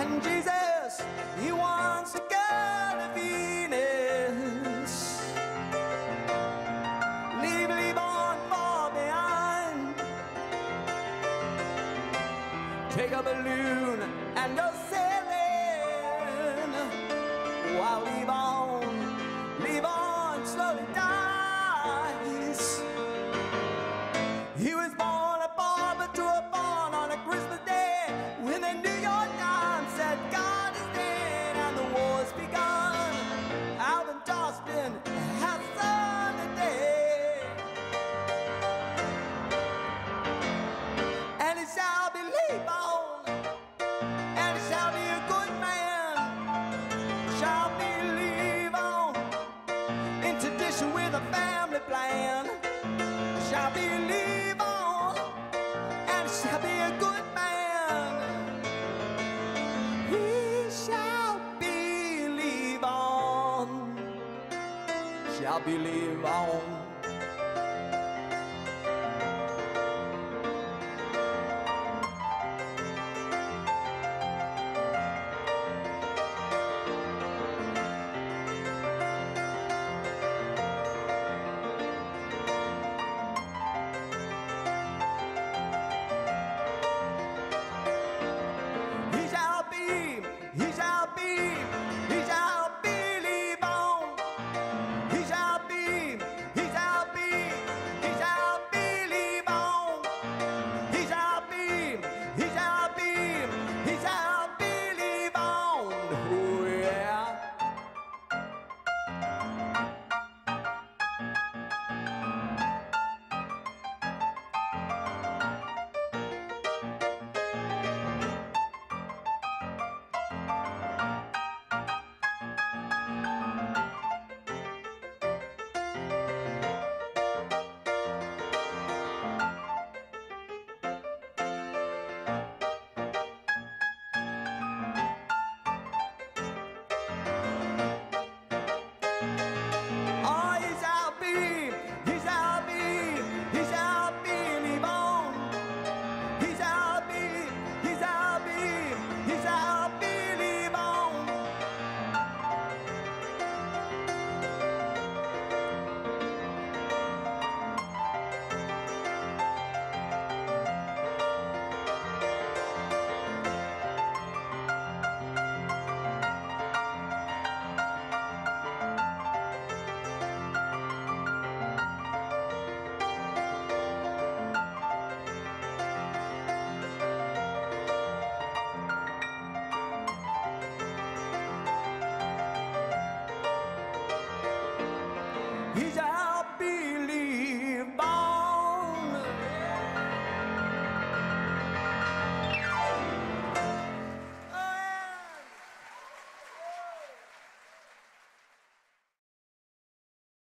And Jesus, he wants to go to Venus. Leave on far behind. Take a balloon and go sailing, while leave on slowly dies. He was born a barber to a barn on a Christmas day, when the New York Times said God is dead and the war's begun. Alvin Darston has son today, and he shall believe on, and he shall be a good man, shall believe on, in tradition with a family plan, shall believe on, and shall be a good man. He shall believe on, shall believe on. He's a